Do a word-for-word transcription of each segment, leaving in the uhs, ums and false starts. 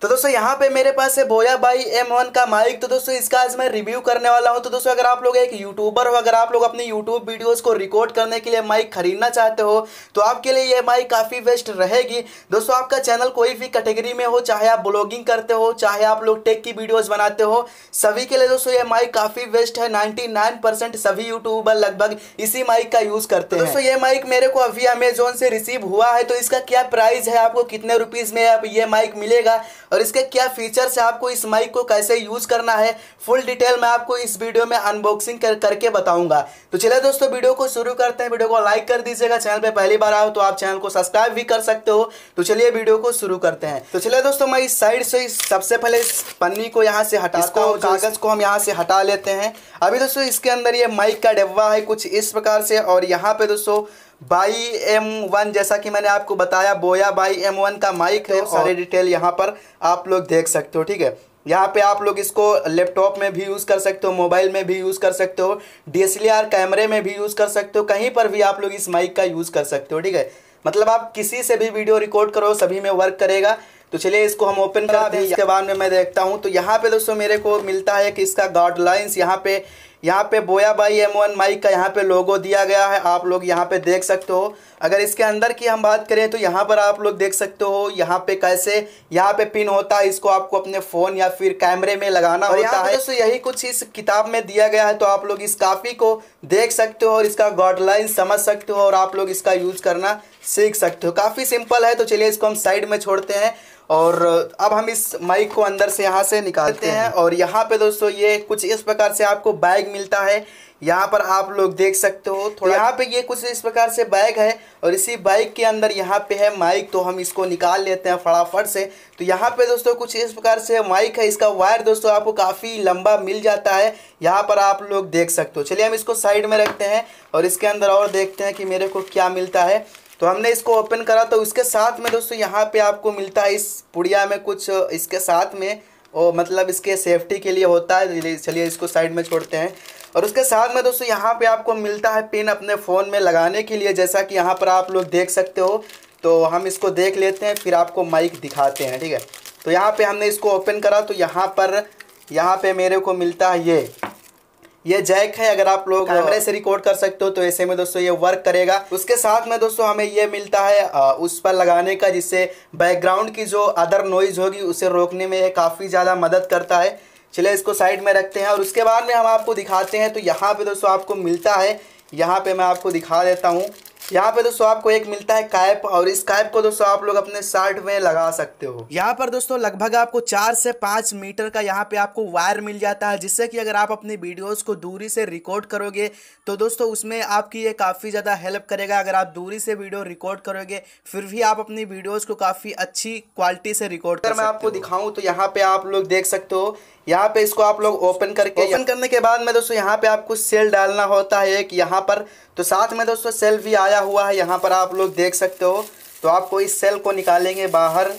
तो दोस्तों यहाँ पे मेरे पास है बोया बाई एम वन का माइक। तो दोस्तों इसका आज मैं रिव्यू करने वाला हूँ। तो दोस्तों अगर आप लोग एक यूट्यूबर हो, अगर आप लोग अपनी यूट्यूब वीडियोस को रिकॉर्ड करने के लिए माइक खरीदना चाहते हो तो आपके लिए ये माइक काफ़ी बेस्ट रहेगी। दोस्तों आपका चैनल कोई भी कैटेगरी में हो, चाहे आप ब्लॉगिंग करते हो, चाहे आप लोग टेक की वीडियोज़ बनाते हो, सभी के लिए दोस्तों ये माइक काफ़ी बेस्ट है। नाइन्टी नाइन परसेंट सभी यूट्यूबर लगभग इसी माइक का यूज़ करते हैं। दोस्तों ये माइक मेरे को अभी अमेजोन से रिसीव हुआ है। तो इसका क्या प्राइस है, आपको कितने रुपीज़ में अब ये माइक मिलेगा और इसके क्या फीचर्स है, आपको इस माइक को कैसे यूज करना है, फुल डिटेल मैं आपको इस वीडियो में अनबॉक्सिंग कर करके बताऊंगा। तो चलिए दोस्तों वीडियो को शुरू करते हैं। वीडियो को लाइक कर दीजिएगा, चैनल पे पहली बार आओ तो आप चैनल को सब्सक्राइब भी कर सकते हो। तो चलिए वीडियो को शुरू करते हैं। तो चलिए दोस्तों मैं इस साइड से सबसे पहले इस पन्नी को यहाँ से हटाता हूँ, कागज को हम यहाँ से हटा लेते हैं। अभी दोस्तों इसके अंदर ये माइक का डिब्बा है कुछ इस प्रकार से, और यहाँ पे दोस्तों बाई एम वन जैसा कि मैंने आपको बताया बोया बाई एम वन का माइक है। सारे डिटेल यहाँ पर आप लोग देख सकते हो, ठीक है। यहाँ पे आप लोग इसको लैपटॉप में भी यूज़ कर सकते हो, मोबाइल में भी यूज़ कर सकते हो, डी एस एल आर कैमरे में भी यूज़ कर सकते हो, कहीं पर भी आप लोग इस माइक का यूज़ कर सकते हो, ठीक है। मतलब आप किसी से भी वीडियो रिकॉर्ड करो सभी में वर्क करेगा। तो चलिए इसको हम ओपन करते हैं, इसके बाद में मैं देखता हूँ। तो यहाँ पे दोस्तों मेरे को मिलता है कि इसका गाइडलाइंस यहाँ पे यहाँ पे बोया बाई एम वन माइक का यहाँ पे लोगो दिया गया है, आप लोग यहाँ पे देख सकते हो। अगर इसके अंदर की हम बात करें तो यहाँ पर आप लोग देख सकते हो यहाँ पे कैसे यहाँ पे पिन होता है, इसको आपको अपने फ़ोन या फिर कैमरे में लगाना होता है। दोस्तों यही कुछ इस किताब में दिया गया है, तो आप लोग इस कापी को देख सकते हो और इसका गाइडलाइन समझ सकते हो और आप लोग इसका यूज़ करना सीख सकते हो। काफ़ी सिंपल है। तो चलिए इसको हम साइड में छोड़ते हैं और अब हम इस माइक को अंदर से यहाँ से निकालते हैं। और यहाँ पे दोस्तों ये कुछ इस प्रकार से आपको बैग मिलता है, यहाँ पर आप लोग देख सकते हो। थोड़ा यहाँ पे ये कुछ इस प्रकार से बैग है और इसी बैग के अंदर यहाँ पे है माइक। तो हम इसको निकाल लेते हैं फटाफट से। तो यहाँ पे दोस्तों कुछ इस प्रकार से माइक है, इसका वायर दोस्तों आपको काफ़ी लंबा मिल जाता है, यहाँ पर आप लोग देख सकते हो। चलिए हम इसको साइड में रखते हैं और इसके अंदर और देखते हैं कि मेरे को क्या मिलता है। तो हमने इसको ओपन करा तो उसके साथ में दोस्तों यहाँ पे आपको मिलता है इस पुड़िया में कुछ इसके साथ में, और मतलब इसके सेफ्टी के लिए होता है। चलिए इसको साइड में छोड़ते हैं। और उसके साथ में दोस्तों यहाँ पे आपको मिलता है पिन अपने फ़ोन में लगाने के लिए, जैसा कि यहाँ पर आप लोग देख सकते हो। तो हम इसको देख लेते हैं फिर आपको माइक दिखाते हैं, ठीक है। तो यहाँ पे हमने इसको ओपन करा तो यहाँ पर यहाँ पे मेरे को मिलता है ये ये जैक है। अगर आप लोग कैमरे से रिकॉर्ड कर सकते हो तो ऐसे में दोस्तों ये वर्क करेगा। उसके साथ में दोस्तों हमें ये मिलता है आ, उस पर लगाने का, जिससे बैकग्राउंड की जो अदर नॉइज़ होगी उसे रोकने में ये काफ़ी ज़्यादा मदद करता है। चलिए इसको साइड में रखते हैं और उसके बाद में हम आपको दिखाते हैं। तो यहाँ पे दोस्तों आपको मिलता है, यहाँ पे मैं आपको दिखा देता हूँ। यहाँ पे दोस्तों आपको एक मिलता है कैप, और इस कैप को दोस्तों आप लोग अपने शर्ट में लगा सकते हो। यहाँ पर दोस्तों लगभग आपको चार से पाँच मीटर का यहाँ पे आपको वायर मिल जाता है, जिससे कि अगर आप अपनी वीडियोस को दूरी से रिकॉर्ड करोगे तो दोस्तों उसमें आपकी ये काफ़ी ज़्यादा हेल्प करेगा। अगर आप दूरी से वीडियो रिकॉर्ड करोगे फिर भी आप अपनी वीडियोज़ को काफ़ी अच्छी क्वालिटी से रिकॉर्ड कर सकते हो। मैं आपको दिखाऊँ तो यहाँ पे आप लोग देख सकते हो, यहाँ पे इसको आप लोग ओपन करके ओपन करने के बाद में दोस्तों यहाँ पे आपको सेल डालना होता है एक यहाँ पर। तो साथ में दोस्तों सेल भी आया हुआ है, यहाँ पर आप लोग देख सकते हो। तो आपको इस सेल को निकालेंगे बाहर।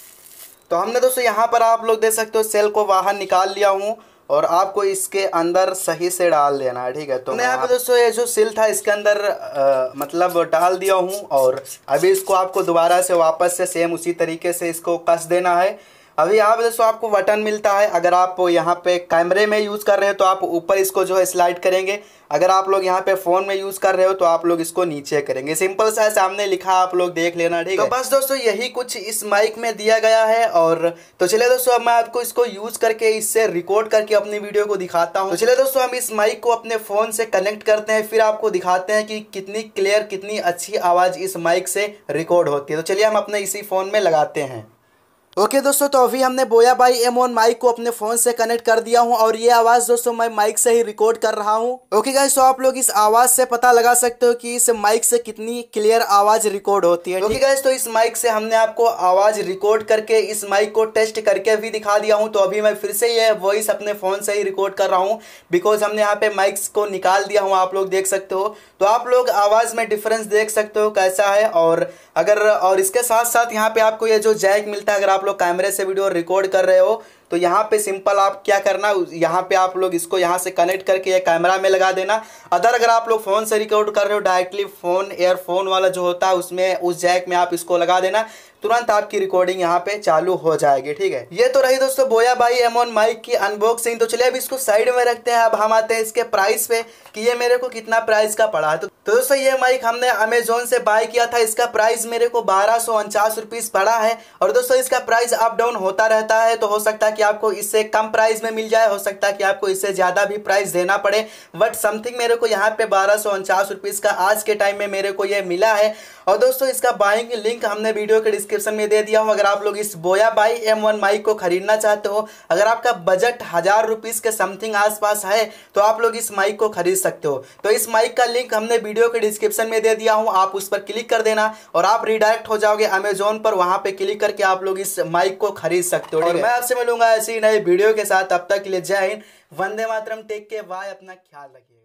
तो हमने दोस्तों यहाँ पर आप लोग देख सकते हो सेल को बाहर निकाल लिया हूँ और आपको इसके अंदर सही से डाल देना है, ठीक है। तो मैं यहाँ पे दोस्तों ये जो सेल था इसके अंदर आ, मतलब डाल दिया हूँ और अभी इसको आपको दोबारा से वापस से सेम उसी तरीके से इसको कस देना है। अभी यहाँ पे दोस्तों आपको बटन मिलता है। अगर आप यहाँ पे कैमरे में यूज़ कर रहे हो तो आप ऊपर इसको जो है स्लाइड करेंगे, अगर आप लोग यहाँ पे फ़ोन में यूज़ कर रहे हो तो आप लोग इसको नीचे करेंगे। सिंपल सा है, सामने लिखा आप लोग देख लेना, ठीक है। तो बस दोस्तों यही कुछ इस माइक में दिया गया है। और तो चलिए दोस्तों अब मैं आपको इसको यूज़ करके इससे रिकॉर्ड करके अपनी वीडियो को दिखाता हूँ। तो चलिए दोस्तों हम इस माइक को अपने फ़ोन से कनेक्ट करते हैं, फिर आपको दिखाते हैं कि कितनी क्लियर कितनी अच्छी आवाज़ इस माइक से रिकॉर्ड होती है। तो चलिए हम अपने इसी फ़ोन में लगाते हैं। ओके okay, दोस्तों तो अभी हमने बोया बाई एम वन माइक को अपने फ़ोन से कनेक्ट कर दिया हूं और ये आवाज़ दोस्तों मैं माइक से ही रिकॉर्ड कर रहा हूं। ओके गाइस, तो आप लोग इस आवाज़ से पता लगा सकते हो कि इस माइक से कितनी क्लियर आवाज़ रिकॉर्ड होती है। ओके गाइस, तो इस माइक से हमने आपको आवाज़ रिकॉर्ड करके इस माइक को टेस्ट करके भी दिखा दिया हूँ। तो अभी मैं फिर से ये वॉइस अपने फ़ोन से ही रिकॉर्ड कर रहा हूँ, बिकॉज हमने यहाँ पे माइक्स को निकाल दिया हूँ, आप लोग देख सकते हो। तो आप लोग आवाज़ में डिफरेंस देख सकते हो कैसा है। और अगर और इसके साथ साथ यहाँ पे आपको ये जो जैक मिलता है, अगर आप आप लोग कैमरे से वीडियो रिकॉर्ड कर रहे हो तो यहाँ पे सिंपल आप क्या करना, यहाँ पे आप लोग इसको यहाँ से कनेक्ट करके ये कैमरा में लगा देना। अदर अगर आप लोग फ़ोन से रिकॉर्ड कर रहे हो डायरेक्टली फ़ोन एयरफोन वाला जो होता है उसमें उस जैक में आप इसको लगा देना, तुरंत आपकी रिकॉर्डिंग यहाँ पे चालू हो जाएगी। ठीक है, ये तो रही दोस्तों Boya BY M one mic की अनबॉक्सिंग। तो चलिए अब इसको साइड में रखते हैं। अब हम आते हैं इसके प्राइस पे कि ये मेरे को कितना प्राइस का पड़ा है। तो, तो दोस्तों ये माइक हमने अमेजोन से बाय किया था, इसका प्राइस मेरे को बारह सौ उनचास रुपीज पड़ा है। और दोस्तों इसका प्राइस अप डाउन होता रहता है, तो हो सकता है कि आपको इससे कम प्राइस में मिल जाए, हो सकता है कि आपको इससे ज्यादा भी प्राइस देना पड़े, बट समथिंग मेरे को यहाँ पे बारह सौ उनचास रुपीज का आज के टाइम में मेरे को ये मिला है। और दोस्तों इसका बाइंग लिंक हमने वीडियो के डिस्क्रिप्शन में दे दिया हूँ। अगर आप लोग इस बोया बाई एम वन माइक को खरीदना चाहते हो, अगर आपका बजट हजार रुपीज के समथिंग आसपास है तो आप लोग इस माइक को खरीद सकते हो। तो इस माइक का लिंक हमने वीडियो के डिस्क्रिप्शन में दे दिया हूँ, आप उस पर क्लिक कर देना और आप रिडायरेक्ट हो जाओगे अमेजोन पर, वहां पे क्लिक करके आप लोग इस माइक को खरीद सकते हो। और मैं आपसे मिलूंगा ऐसी नई वीडियो के साथ, तब तक के लिए जय हिंद, वंदे मातरम, टेक के बाय, अपना ख्याल रखिए।